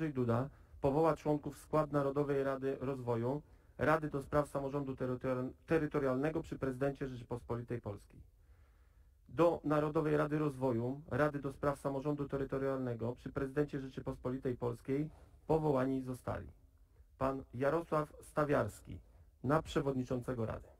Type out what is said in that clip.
Andrzej Duda powoła członków w skład Narodowej Rady Rozwoju, Rady do Spraw Samorządu Terytorialnego przy Prezydencie Rzeczypospolitej Polskiej. Do Narodowej Rady Rozwoju, Rady do Spraw Samorządu Terytorialnego przy Prezydencie Rzeczypospolitej Polskiej powołani zostali pan Jarosław Stawiarski na przewodniczącego Rady.